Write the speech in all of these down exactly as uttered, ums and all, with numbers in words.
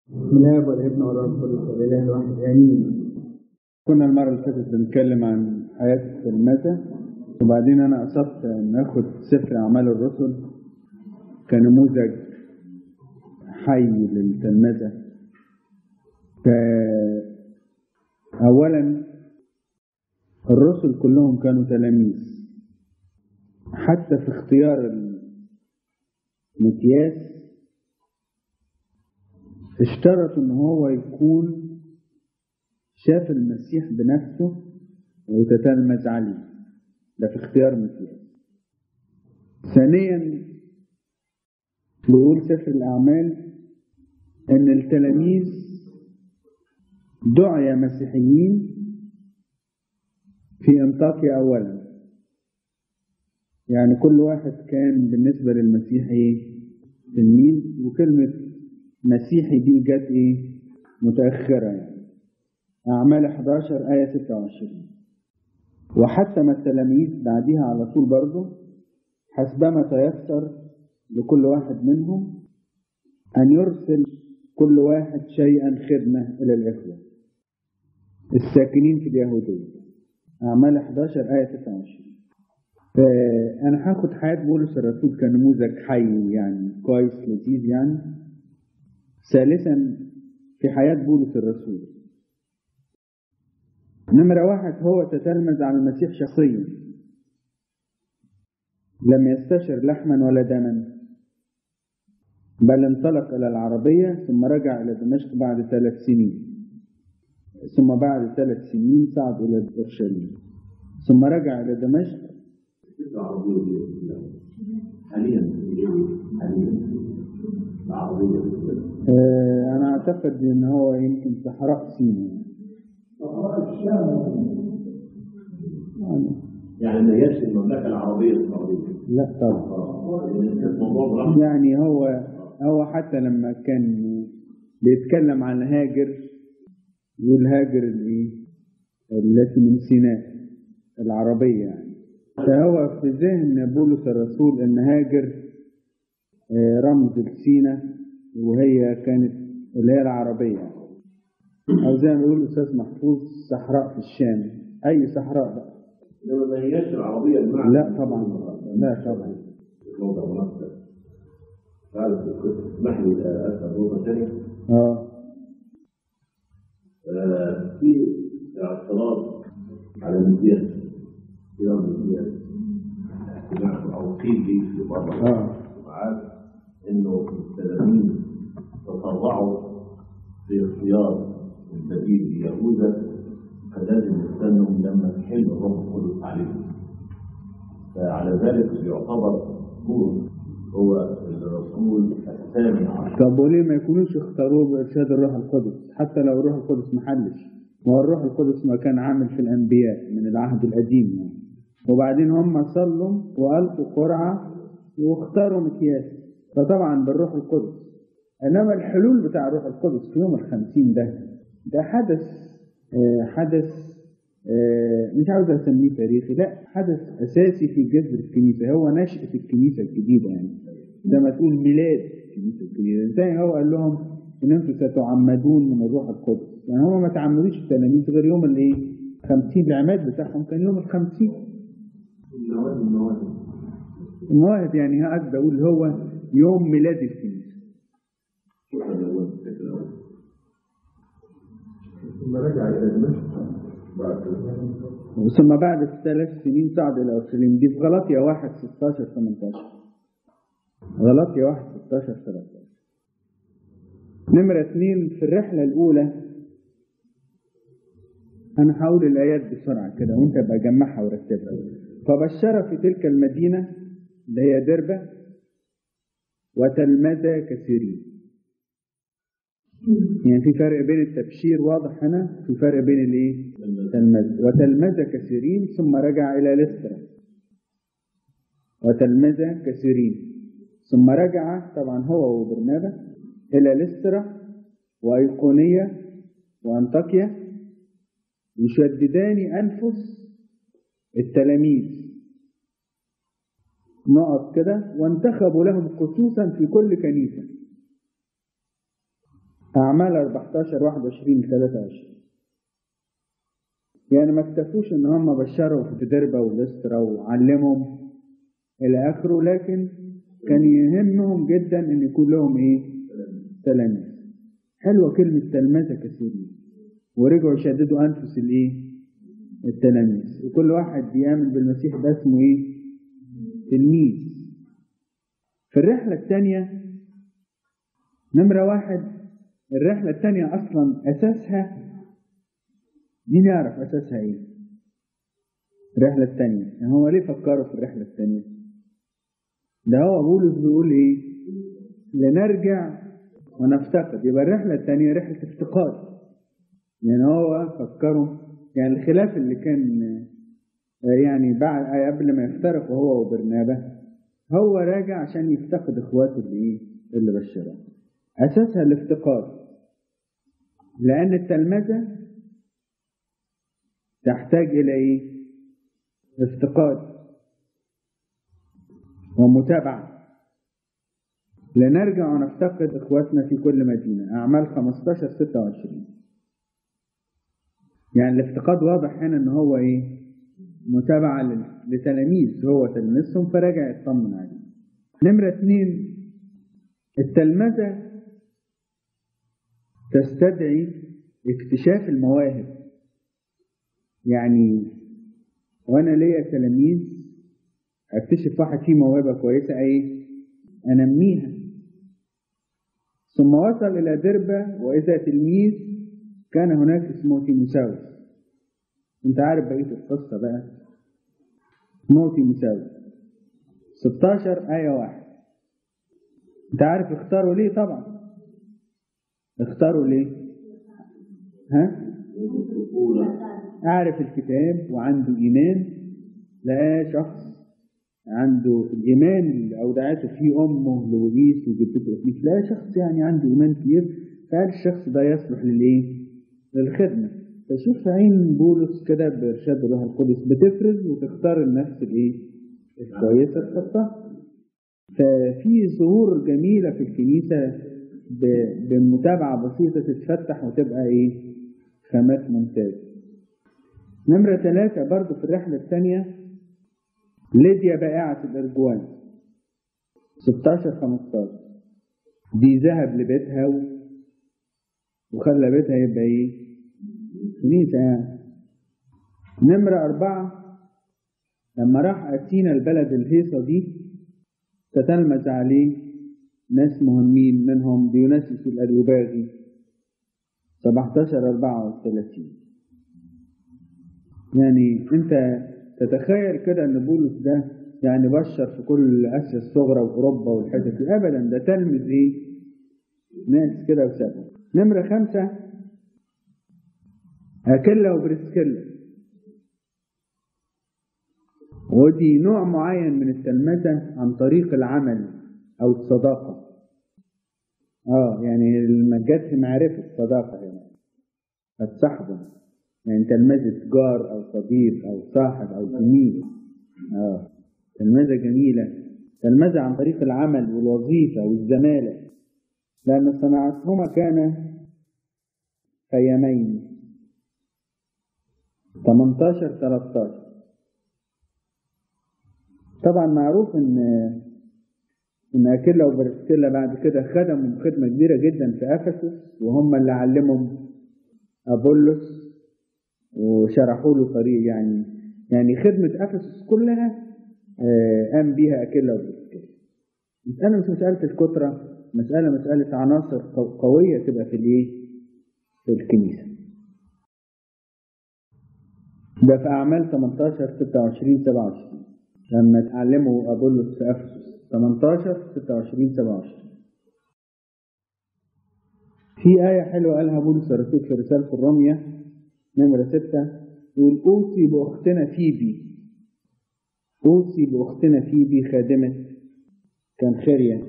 بسم الله والابن والروح القدس الاله الواحد امين. كنا المرة اللي فاتت بنتكلم عن حياة التلمذة، وبعدين أنا قصدت أن آخد سفر أعمال الرسل كنموذج حي للتلمذة. فأولا الرسل كلهم كانوا تلاميذ، حتى في اختيار المقياس اشترط ان هو يكون شاف المسيح بنفسه ويتتلمذ عليه. ده في اختيار مقياس. ثانيا بيقول سفر الاعمال ان التلاميذ دعي مسيحيين في انطاكيا اولا، يعني كل واحد كان بالنسبه للمسيح ايه؟ تلميذ. وكلمه مسيحي دي جت ايه؟ متاخره يعني. اعمال احداشر ايه ستة وعشرين. وحتى ما التلاميذ بعديها على طول برضه حسبما تيسر لكل واحد منهم ان يرسل كل واحد شيئا خدمه الى الاخوه الساكنين في اليهوديه. اعمال احداشر ايه ستة وعشرين. فانا هاخد حياه بولس الرسول كنموذج حي، يعني كويس لذيذ يعني. ثالثا في حياة بولس الرسول، نمرة واحد هو تتلمذ على المسيح شخصيا، لم يستشر لحما ولا دما، بل انطلق إلى العربية ثم رجع إلى دمشق بعد ثلاث سنين، ثم بعد ثلاث سنين صعد إلى أورشليم، ثم رجع إلى دمشق. حاليا حاليا العربية آه أنا أعتقد إن هو يمكن صحراء سيناء. يعني ما هيش المملكة العربية السعودية؟ لا طبعا. يعني هو هو حتى لما كان بيتكلم عن هاجر يقول هاجر الايه التي من سيناء العربية يعني. فهو في ذهن بولس الرسول ان هاجر رمز لسيناء، وهي كانت اللي هي العربية، او زي ما بيقول الاستاذ محفوظ صحراء في الشام. اي صحراء بقى؟ لما ما هيش العربية المعنى. لا طبعا، لا طبعا. موضع مناسب. تعرف اسمح لي اسال نقطة ثانية. اه في اعتراض على المقياس، اختيار المقياس، او قيل لي في بعض الجماعات انه التلاميذ تطوعوا في اختيار السبيل ليهوذا، فلازم يستنوا لما تحل الروح القدس عليهم. فعلى ذلك يعتبر بولس هو الرسول الثاني عشر. طب وليه ما يكونوش اختاروه بإرشاد الروح القدس؟ حتى لو الروح القدس ما حلش، ما الروح القدس ما كان عامل في الأنبياء من العهد القديم يعني. وبعدين هم صلوا وألقوا قرعة واختاروا مقياس، فطبعا بالروح القدس. إنما الحلول بتاع الروح القدس في يوم الخمسين ده ده حدث آه حدث آه مش عاوز أسميه تاريخي، لا حدث أساسي في جذر الكنيسة. هو نشأة الكنيسة الجديدة يعني، زي ما تقول ميلاد الكنيسة الجديدة. زي هو قال لهم إن أنتم ستعمدون من الروح القدس، يعني هم ما تعمدوش التلاميذ غير يوم الإيه؟ خمسين. العماد بتاعهم كان يوم الخمسين. المواهب المواهب المواهب يعني هقعد أقول هو يوم ميلاد الكنيسة. ثم رجع إلى دمشق ثم بعد ثلاث سنين صعد إلى أورشليم. دي في غلاطيا واحد ستاشر ثمانية عشر. غلاطيا واحد ستاشر ثلاثة عشر. نمرة اثنين في الرحلة الأولى، أنا هقول الآيات بسرعة كده وأنت بقى جمعها ورتبها. فبشر في تلك المدينة اللي هي دربة وتلمذ كثيرين. يعني في فرق بين التبشير واضح هنا، في فرق بين الايه؟ تلمذ. وتلمذ كثيرين ثم رجع الى لسترا. وتلمذ كثيرين ثم رجع طبعا هو وبرنابا الى لسترا وايقونية وانطاكيا يشددان انفس التلاميذ. نقط كده. وانتخبوا لهم خصوصا في كل كنيسة أعمال أربعتاشر واحد وعشرين ثلاثة وعشرين. يعني ما اكتفوش إن هم بشروا في دربة ولسترا وعلمهم إلى آخره، لكن كان يهمهم جدا إن يكون لهم إيه؟ تلاميذ. حلوة كلمة تلمذة كثيرين، ورجعوا يشددوا أنفس الإيه؟ التلاميذ، وكل واحد بيآمن بالمسيح ده اسمه إيه؟ تلميذ. في الرحلة الثانية نمرة واحد، الرحلة الثانية أصلا أساسها مين يعرف أساسها إيه؟ الرحلة الثانية يعني هو ليه فكروا في الرحلة الثانية؟ ده هو بولس بيقول إيه؟ لنرجع ونفتقد. يبقى الرحلة الثانية رحلة افتقاد. يعني هو فكروا، يعني الخلاف اللي كان يعني بعد قبل ما يفترق هو وبرنابا، هو راجع عشان يفتقد اخواته اللي ايه؟ اللي بشروا. اساسها الافتقاد، لان التلمذة تحتاج الى ايه؟ افتقاد ومتابعة. لنرجع ونفتقد اخواتنا في كل مدينة. اعمال خمستاشر ستة وعشرين. يعني الافتقاد واضح هنا ان هو ايه؟ متابعة لتلاميذ، هو تلميذهم فرجع يطمن عليه. نمرة اثنين، التلمذة تستدعي اكتشاف المواهب. يعني وانا ليا تلاميذ اكتشف واحد فيه موهبة كويسة ايه؟ انميها. ثم وصل الى دربة واذا تلميذ كان هناك اسمه تيموثاوس. انت عارف بقية القصة بقى. اسمه تيموثاوس ستاشر آية واحد. انت عارف اختاروا ليه؟ طبعا اختاروا ليه؟ ها؟ اعرف الكتاب وعنده ايمان. لقى شخص عنده الايمان اللي اودعته فيه امه لويس وجدته افليس. لقى شخص يعني عنده ايمان كبير، فقال الشخص ده يصلح للايه؟ للخدمة. فشوف عين بولس كده بإرشاد الروح القدس بتفرز وتختار النفس الايه؟ الكويسة تحطها. ففي ظهور جميلة في الكنيسة بمتابعة بسيطة تتفتح وتبقى ايه؟ خامات ممتازة. نمرة ثلاثة برضو في الرحلة الثانية، ليديا بائعة الأرجوان ستاشر خمستاشر. دي ذهب لبيتها وخلى بيتها يبقى ايه؟ كنيسة يعني. نمرة أربعة، لما راح أثينا البلد الهيصة دي تتلمذ عليه ناس مهمين، منهم ديوناسيوس الأريوباغي سبعتاشر أربعة وثلاثين. يعني أنت تتخيل كده أن بولس ده يعني بشر في كل آسيا الصغرى وأوروبا والحتت دي؟ أبدا، ده تلمذ إيه؟ ناس كده وسابهم. نمرة خمسة، أكيلا وبريسكيلا. ودي نوع معين من التلمذة عن طريق العمل أو الصداقة. آه يعني ما جاتش معرفة صداقة هنا، الصحبة. يعني تلمذة جار أو صديق أو صاحب أو زميل. آه تلمذة جميلة. تلمذة عن طريق العمل والوظيفة والزمالة، لأن صناعتهما كان خيامين. تمنتاشر تلتاشر. طبعا معروف ان ان اكيلا وبرسكيلا بعد كده خدموا خدمه كبيره جدا في افسس، وهم اللي علمهم ابولس وشرحوا له طريق. يعني يعني خدمه افسس كلها قام بيها اكيلا وبرسكيلا. مساله مش مساله الكتره، مساله مساله عناصر قويه تبقى في الايه؟ في الكنيسه. ده في اعمال تمنتاشر ستة وعشرين سبعة وعشرين لما اتعلموا أبولس في أفسس. تمنتاشر ستة وعشرين سبعة وعشرين. في آية حلوة قالها بولس الرسول في رسالة الرمية نمرة ستة، يقول أوصي بأختنا فيبي. أوصي بأختنا فيبي خادمة كنخرية،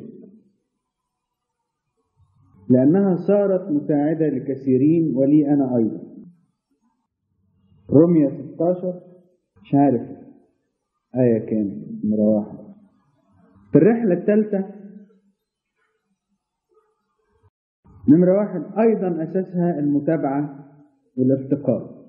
لأنها صارت مساعدة لكثيرين ولي أنا أيضا. رمية ستاشر مش عارف آية كام، نمرة واحد. في الرحلة الثالثة نمرة واحد أيضا أساسها المتابعة والافتقار.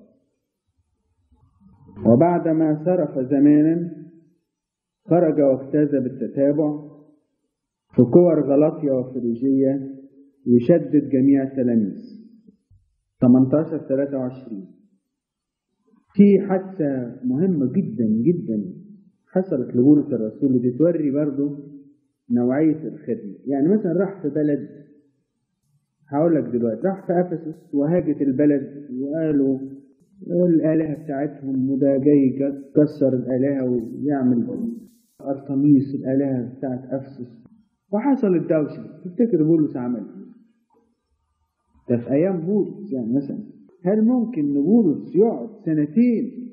وبعدما صرف زمانا خرج واجتاز بالتتابع في كور غلاطيا وفريجية يشدد جميع التلاميذ. ثمانية عشر ثلاثة وعشرين في حادثة مهمة جدا جدا حصلت لبولس الرسول اللي بتوري برضه نوعية الخدمة. يعني مثلا راح في بلد، هقول لك دلوقتي، راح في أفسس وهاجت البلد وقالوا الآلهة بتاعتهم وده جاي يكسر الآلهة ويعمل أرطميس الآلهة بتاعت أفسس، وحصلت دوشة. تفتكر بولس عمل ده في أيام بولس؟ يعني مثلا هل ممكن بولس يقعد سنتين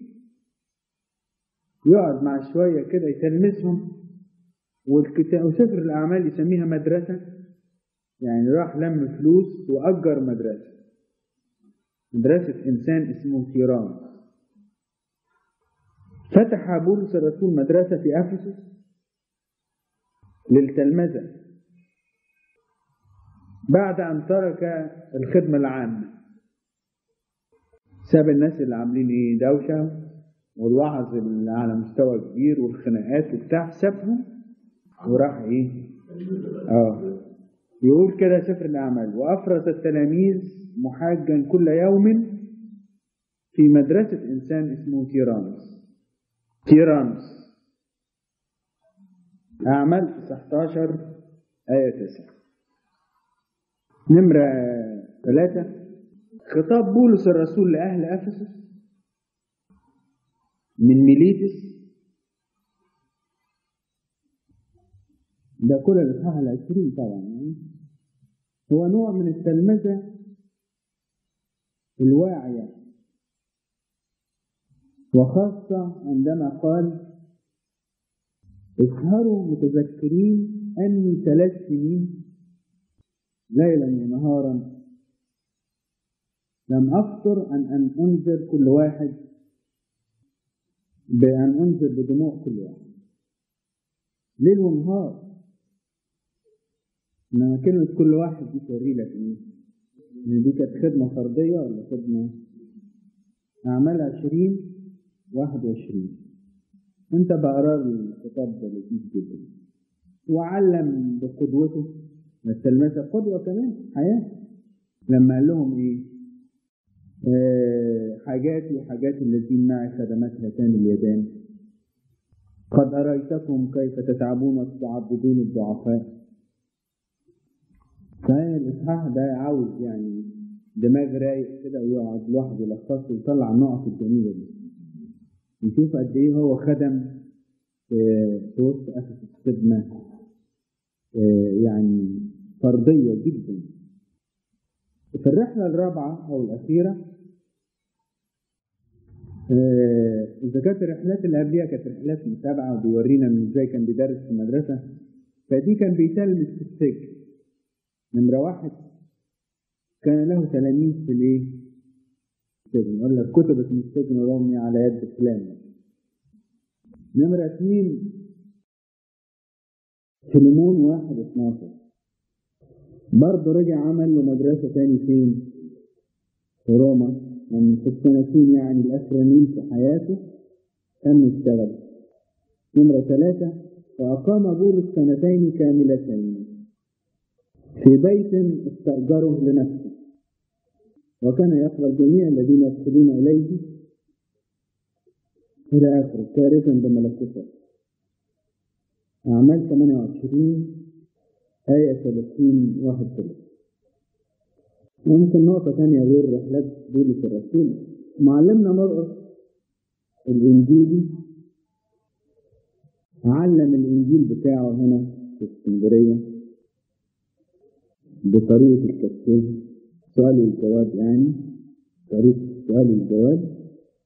يقعد مع شوية كده يتلمسهم؟ والكتاب وسفر الأعمال يسميها مدرسة. يعني راح لم فلوس وأجر مدرسة، مدرسة إنسان اسمه تيران. فتح بولس الرسول مدرسة في أفسس للتلمذة بعد أن ترك الخدمة العامة. ساب الناس اللي عاملين إيه دوشة والوعظ اللي على مستوى كبير والخناقات وبتاع، سابهم وراح إيه آه يقول كده سفر الأعمال: وأفرز التلاميذ محاجا كل يوم في مدرسة إنسان اسمه تيرانس. تيرانس أعمال تسعة عشر آية تسعة. نمرة ثلاثة خطاب بولس الرسول لأهل أفسس من ميليتس. ده كل الإصحاح العشرين طبعا. هو نوع من التلمذة الواعية، وخاصة عندما قال: اسهروا متذكرين أني ثلاث سنين ليلا ونهارا لم أفطر أن أن أنذر كل واحد بأن أنذر بدموع كل واحد. ليل ونهار. إنما كلمة كل واحد دي توري لك إيه؟ إن دي كانت خدمة فردية ولا خدمة؟ أعمال عشرين واحد وعشرين. أنت بقرار الكتاب ده لطيف جدا. وعلم بقدوته التلمذة قدوة كمان حياة. لما قال لهم إيه؟ آه حاجاتي وحاجات الذين معي خدمت هاتان اليدان، قد أريتكم كيف تتعبون وتعبدون الضعفاء. فهي الإصحاح ده عاوز يعني دماغ رايق كده ويقعد لوحده يلخصه ويطلع النقط الجميلة دي. نشوف قد إيه هو خدم في وسط أسس خدمة يعني فردية جدا. في الرحلة الرابعة أو الأخيرة، إذا كانت الرحلات اللي قبلها كانت رحلات متابعة وبيورينا إن إزاي كان بيدرس في المدرسة، فدي كان بيتلمس في السجن. نمرة واحد كان له تلاميذ في الإيه؟ السجن. يقول لك كتبت من السجن ورمي على يد فلان. نمرة اثنين فيليمون واحد اثناشر برضه رجع عمل له مدرسة تاني فين؟ في روما. من في السنتين يعني الأخرانيين في حياته كان يشتغل. نمرة ثلاثة وأقام بولس سنتين كاملتين في بيت استأجره لنفسه، وكان يقبل جميع الذين يدخلون إليه إلى آخره كارثا بملكوته. أعمال ثمانية وعشرين آية ثلاثين واحد ثلاثين. وممكن نقطة ثانية غير رحلات بولس الرسول، معلمنا مرقس الإنجيلي علم الإنجيل بتاعه هنا في اسكندرية بطريقة التفسير، سؤال والجواب، يعني طريقة سؤال والجواب.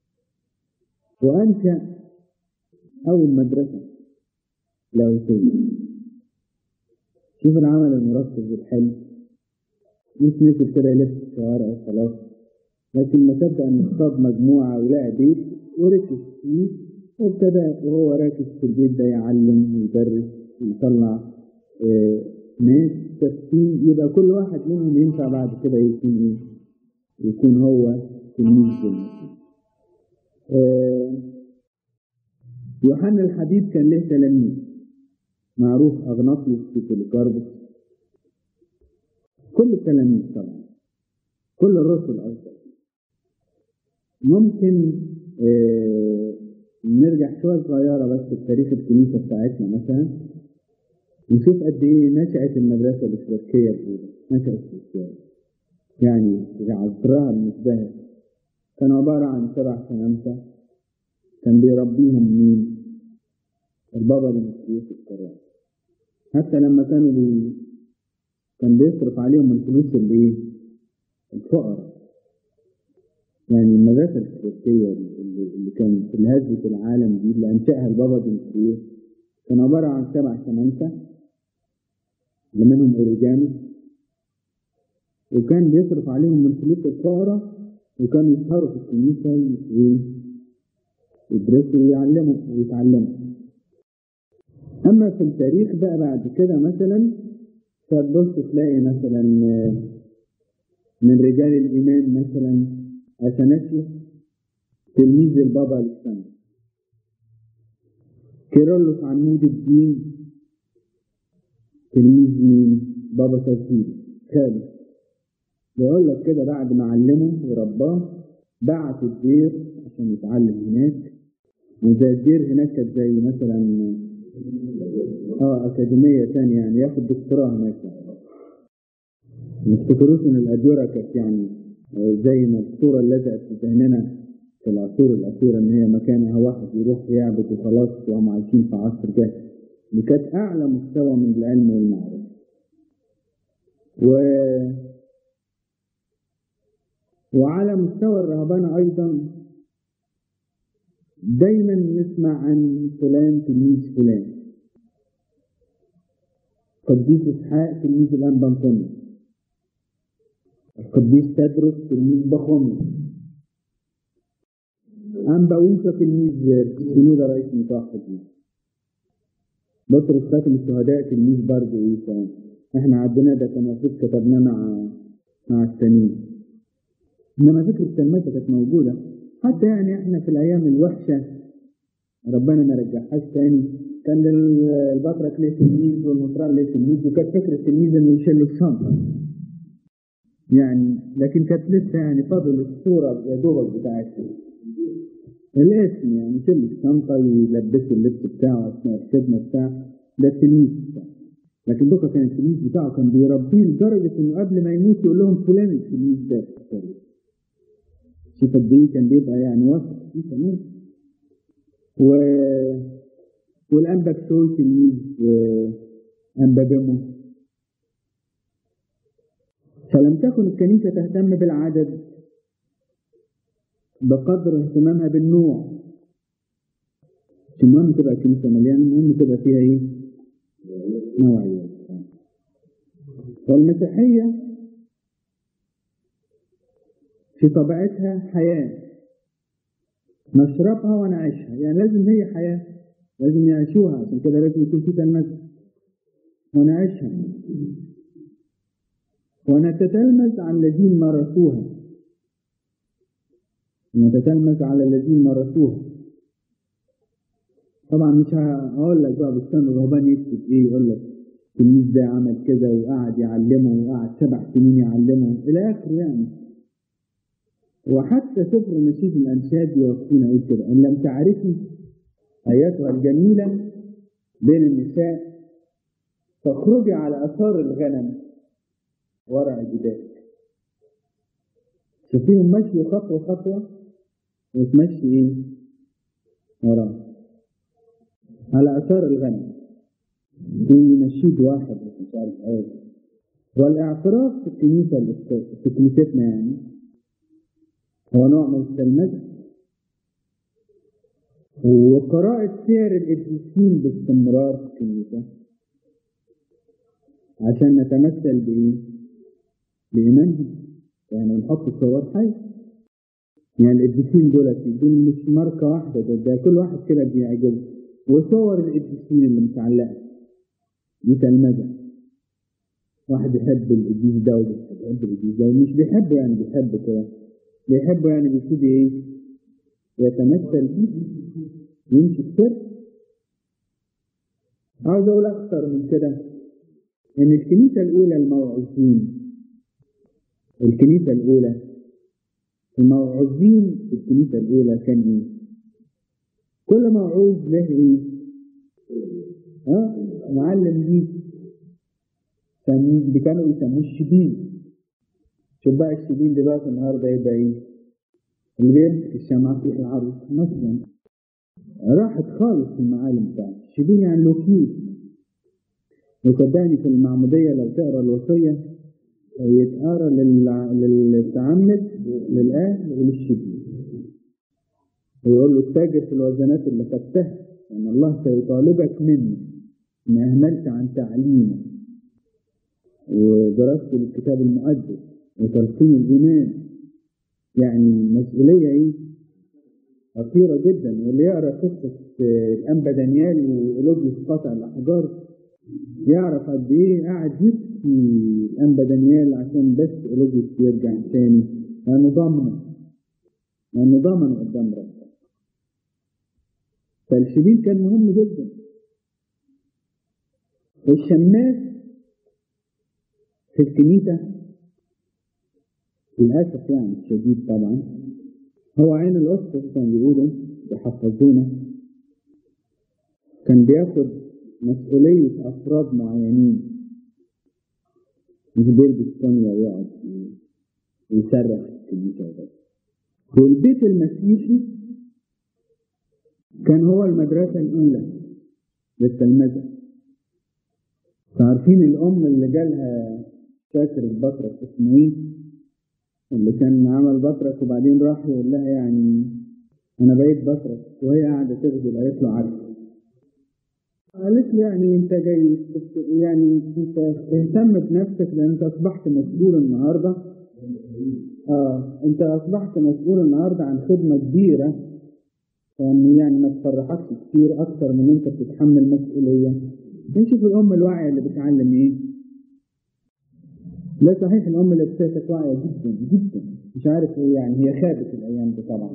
وأنشأ أول مدرسة لاهوتية. شوف العمل المركز والحلو، مش نزل كده يلف الشوارع وخلاص، لكن ما تبدأ أن يختار مجموعة ولقى بيت وركز فيه، وابتدى وهو راكز في البيت ده يعلم ويدرس ويطلع ناس ثابتين، يبقى كل واحد منهم ينفع بعد كده يكون ايه؟ يكون هو تلميذ للمسيح. آه يوحنا الحبيب كان له تلاميذ، معروف اغناطيوس وبوليكاربوس، كل التلاميذ طبعا، كل الرسل أيضا. ممكن آه نرجع شوية صغيرة بس في تاريخ الكنيسة بتاعتنا مثلا، نشوف قد إيه نشأت المدرسة الاشتراكية الأولى، نشأت ازاي. يعني عصرها المشبه كان عبارة عن سبع شمامسة، كان بيربيهم مين؟ البابا ديمتريوس الكرام. حتى لما كانوا بي... كان بيصرف عليهم الفلوس اللي ايه؟ الفقراء. يعني المدرسة الاشتراكية اللي, اللي كانت في الهزة العالم دي اللي أنشأها البابا ديمتريوس كان عبارة عن سبع شمامسة، اللي منهم أوريجانوس، وكان بيصرف عليهم من فلوس الفقراء، وكانوا يسهروا في الكنيسة ويدرسوا ويعلموا ويتعلموا. أما في التاريخ بقى بعد كده مثلا فتبص تلاقي مثلا من رجال الإيمان مثلا أثناسيوس تلميذ البابا الإسكندر، كيرلس عمود الدين تلميذ مين؟ بابا ترتيب خالد. بيقول لك كده بعد ما علمه ورباه بعت الدير عشان يتعلم هناك، وزي الدير هناك كانت زي مثلا اه أكاديمية تانية، يعني ياخد دكتوراه هناك. مفتكروش ان الأديرة كانت يعني زي ما الصورة اللي لزقت في ذهننا في العصور الأخيرة ان هي مكانها واحد يروح يعبد وخلاص وهم عايشين في عصر جاهل. دي كانت أعلى مستوى من العلم والمعرفة. و... وعلى مستوى الرهبانة أيضا دايما نسمع عن فلان تلميذ فلان، قديس إسحاق تلميذ الأنبا أنطونيوس، القديس تدرس تلميذ بخوميوس، أنبا أوسا تلميذ سنودة رئيس متوحدين، بطرس خاتم الشهداء تلميذ برضه إيسا. إحنا عندنا ده كان المفروض كتبناه مع مع التانيين، إنما فكرة التلمذة كانت موجودة حتى يعني إحنا في الأيام الوحشة ربنا ما رجعهاش تاني. كان البطرك ليه تلميذ والمطران ليه تلميذ، وكانت فكرة التلميذ إنه يشيل الشنطة يعني، لكن كانت لسه يعني فاضل الصورة يا دوبك بتاعتها الاسم، يعني يشيل الشنطة ويلبسه اللبس بتاعه أثناء الخدمة بتاعه، ده التلميذ بتاعه. لكن دوكا كان التلميذ بتاعه كان بيربيه لدرجة إنه قبل ما يموت يقول لهم فلان التلميذ ده. شوف قد إيه كان بيبقى يعني واثق فيه كمان. و والأنبا بتول تلميذ أنبا جمو. فلم تكن الكنيسة تهتم بالعدد بقدر اهتمامها بالنوع. المهم تبقى الكنيسة مليانة، المهم تبقى فيها ايه؟ نوعيات. والمسيحية في طبيعتها حياة نشربها ونعيشها، يعني لازم هي حياة لازم يعيشوها، عشان كده لازم يكون في تلمذة ونعيشها ونتتلمذ على الذين مارسوها، نتتلمذ على الذين مارسوها. طبعا مش هقول لك بقى بستان الرهبان يكتب ايه، يقول لك التلميذ ده عمل كذا وقعد يعلمه وقعد سبع سنين يعلمه الى اخره يعني. وحتى سفر نشيد الانشاد يوصينا يقول كده: ان لم تعرفي ايتها الجميله بين النساء فاخرجي على اثار الغنم ورع جداد. شوفيهم ماشي خطوه خطوه وتمشي ايه وراه على اثار الغنم. في نشيد واحد مش عارف ايه. والاعتراف في الكنيسه في كنيستنا يعني هو نوع من التلمذة، وقراءة سير القديسين باستمرار في الكنيسة عشان نتمثل بإيه؟ بإيمانهم. يعني نحط الصورات حية، يعني القديسين دول دول مش ماركة واحدة، ده, ده كل واحد كده بيعجبه، وصور القديسين اللي متعلقة دي تلمذة. واحد يحب القديس ده ويحب القديس ده، مش بيحبه يعني بيحبه كده، بيحبه يعني بيبتدي ايه؟ يتمثل فيه، يمشي كتير. عاوز اقول اكتر من كده، ان الكنيسة الاولى الموعوظين، الكنيسة الاولى الموعوظين في الكنيسة الاولى كان ايه؟ كل موعوظ له ايه؟ اه معلم ليه، اللي كانوا يسموه الشبين. شوف بقى الشبين دلوقتي النهارده يبقى ايه؟ اللي بيمسك الشمعة في العروس مثلا، راحت خالص المعالم بتاعته. الشبين يعني لوكيس. وصدقني في المعمودية لو تقرا الوصية يتقرا للتعمد للأهل وللشبين، ويقول له التاجر في الوزنات اللي خدتها ان الله سيطالبك مني ان اهملت عن تعليمه ودرست الكتاب المقدس وتلقين الإيمان. يعني مسؤولية ايه؟ خطيرة جدا. واللي يقرأ قصة الأنبا دانيال وأولوجيوس قاطع الأحجار يعرف قد ايه قاعد يبكي الأنبا دانيال عشان بس أولوجيوس يرجع تاني، لأنه ضامنه لأنه ضامن قدام ربنا. فالشديد كان مهم جدا. والشماس في الكنيسة للأسف يعني الشديد طبعا هو عين الأسقف، كان بيقولوا يحفظونا، كان بياخد مسؤولية أفراد معينين، مش بيلبس ثانية ويقعد ويصرخ في الكنيسة. والبيت المسيحي كان هو المدرسة الأولى للتلمذة. فعارفين الأم اللي جالها شاكر البطرك اسمه ايه؟ اللي كان عمل بطرك وبعدين راح يقول لها يعني أنا بقيت بطرك، وهي قاعدة تغزل. قالت له عارف. قالت له يعني أنت جاي يعني أنت اهتم بنفسك لأن أنت أصبحت مسؤول النهاردة. آه أنت أصبحت مسؤول النهاردة عن خدمة كبيرة، يعني يعني ما تفرحكش كتير أكتر من أنت بتتحمل مسؤولية. نشوف الأم الواعية اللي بتعلم إيه. لا صحيح الأم اللي بتاعتك واعية جدا جدا، مش عارف إيه يعني، هي خابت الأيام دي طبعا،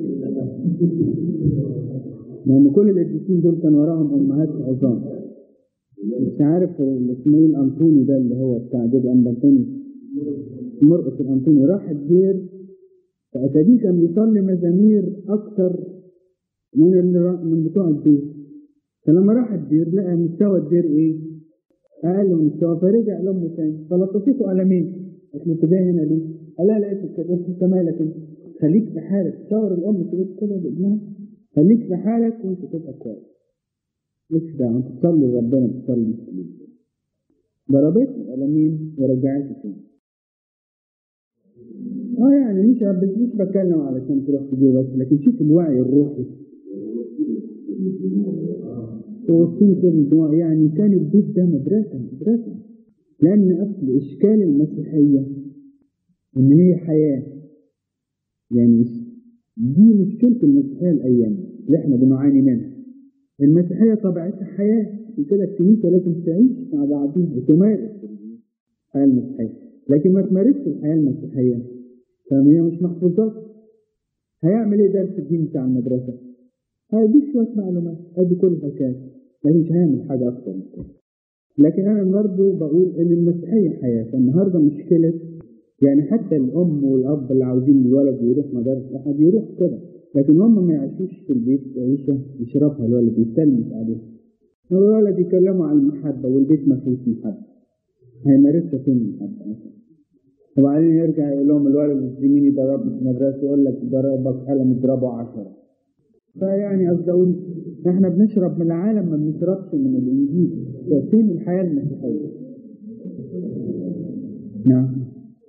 لأن كل القديسين دول كان وراهم أمهات عظام. مش عارف اسمه إيه الأنطوني ده اللي هو بتاع جد أنبانتوني، مرقس الأنطوني، راح الدير فأتاريه كان بيصلي مزامير أكتر من اللي من بتوع الدير. فلما راح الدير لقى مستوى الدير إيه؟ أقل من مستوى. فرجع لأمه تاني فلطفته قلمين. قالت له أنت جاي هنا ليه؟ قال لها لقيتك كده. قلت أنت مالك أنت؟ خليك في حالك. تصور الأم كده كده بابنها، خليك في حالك وأنت تبقى كويس. مش ده أنت تصلي ربنا تصلي. ضربتني قلمين ورجعتني تاني. اه يعني مش مش بتكلم علشان تروح تجيب بس، لكن شوف الوعي الروحي توصيل كل الدعاء. يعني كان البيت ده مدرسة مدرسة، لأن أصل إشكال المسيحية إن هي حياة. يعني دي مشكلة المسيحية الأيام اللي إحنا بنعاني منها. المسيحية طبيعتها حياة، عشان كده الكنيسة لازم تعيش مع بعضها وتمارس الحياة المسيحية. لكن ما تمارسش الحياة المسيحية فهي مش محفوظات. هيعمل إيه درس الدين بتاع المدرسة؟ هيديك شوية معلومات، هيدي كل حكاية، لكن مش هيعمل حاجة أكتر من كده. لكن أنا برضه بقول إن المسيحية حياة. فالنهاردة مشكلة يعني حتى الأم والأب اللي عاوزين الولد يروح مدارس أحد يروح كده، لكن هم ما يعيشوش في البيت عيشة يشربها الولد يسلمت عليه. الولد يكلموا عن المحبة والبيت ما فيهوش محبة، هيمارسها فين المحبة مثلا؟ وبعدين يرجع يقول لهم الولد المسلمين يضربوا في المدرسة، يقول لك ضربك قلم اضربه عشرة. فيعني قصدي اقول احنا بنشرب من العالم ما بنشربش من الانجيل. فين الحياه المسيحيه؟ نعم.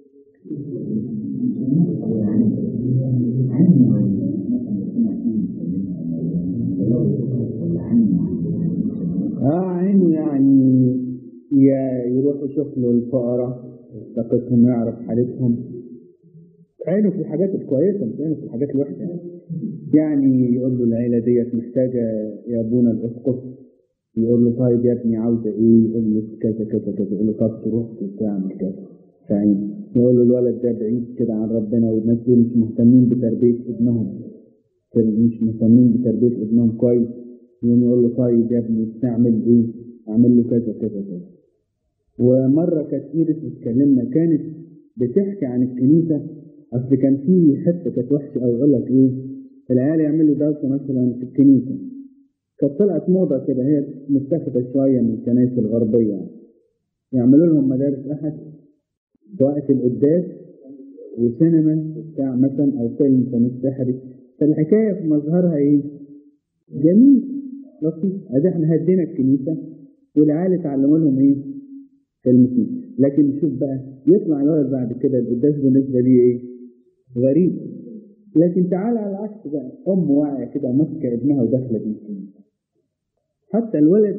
اه عينه يعني يروح يشوف له الفقراء يستقصهم يعرف حالتهم. عينه في الحاجات الكويسه مش عينه في الحاجات الوحشه. يعني يقول له العيلة ديت محتاجة يا أبونا الأسقف يقول له طيب يا ابني عاوزة ايه؟ يقول له كذا كذا كذا، يقول له طب تروح تعمل كذا فاهم؟ يقول له الولد ده بعيد كده عن ربنا والناس دول مش مهتمين بتربية ابنهم، مش مهتمين بتربية ابنهم كويس، يقوم يقول له طيب يا ابني بتعمل ايه؟ اعمل له كذا كذا كذا. ومرة كانت إيرس بتكلمنا كانت بتحكي عن الكنيسة، أصل كان في حتة كانت وحشة أو يقول لك إيه؟ العيال يعملوا درس مثلا في الكنيسة، كانت طلعت موضة كده هي متاخدة شوية من الكنائس الغربية يعني. يعملوا لهم مدارس أحد في وقت القداس وسينما بتاع مثلا أو فيلم كان سحري، فالحكاية في مظهرها إيه؟ جميل لطيف، أدي إحنا هدينا الكنيسة والعيال اتعلموا لهم إيه؟ كلمتين. لكن شوف بقى يطلع الولد بعد كده القداس بالنسبة ليه إيه؟ غريب. لكن تعال على العكس بقى، أم واعية كده ماسكة ابنها وداخلة بيه الكنيسة، حتى الولد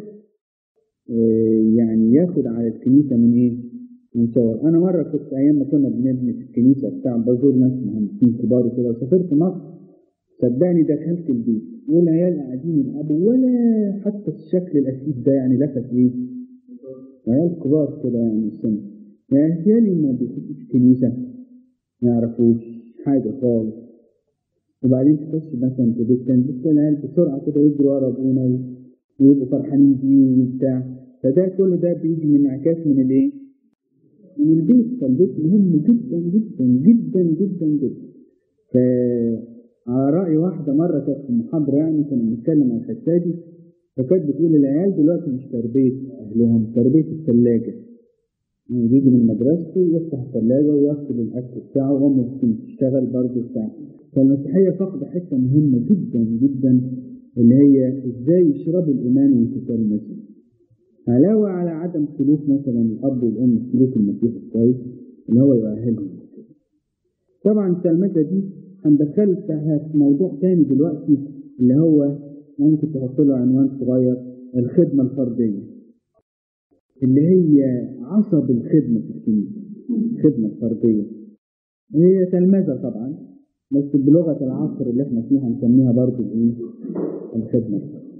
يعني ياخد على الكنيسة من إيه؟ من صور. أنا مرة كنت أيام ما كنا بنبني في الكنيسة بتاع بزور ناس مهندسين كبار وكده وسافرت مصر، صدقني دخلت البيت والعيال قاعدين يلعبوا ولا حتى الشكل الأسيس ده يعني لفت إيه؟ عيال كبار كده يعني السنة، يعني عيالي ما بيخشوش الكنيسة ما يعرفوش حاجة خالص. وبعدين تخش مثلا في بيت تاني بس العيال بسرعة كده يجروا ورا أبونا ويبقوا فرحانين بيه وبتاع، فده كل ده بيجي من انعكاس من الايه؟ من البيت. فالبيت مهم جدا جدا جدا جدا جدا. فعلى رأي واحدة مرة كانت في محاضرة يعني كنا بنتكلم عن الحتة دي، فكانت بتقول العيال دلوقتي مش تربية أهلهم، تربية الثلاجة. يعني بيجي من مدرسته يفتح الثلاجة ويغسل الأكل بتاعه وأمه بتشتغل برضه بتاعه. فالمسيحية فاقدة حتة مهمة جدا جدا اللي هي إزاي يشربوا الإيمان وانتصار المسيح. علاوة على عدم سلوك مثلا الأب والأم سلوك المسيح الكويس اللي هو يؤهلهم. طبعا التلمذة دي هندخلها في موضوع تاني دلوقتي اللي هو ممكن تحط له عنوان صغير، الخدمة الفردية اللي هي عصب الخدمة في الكنيسة. الخدمة الفردية هي تلمذة طبعا، بس بلغة العصر اللي احنا فيها نسميها برضه الايه؟ الخدمة.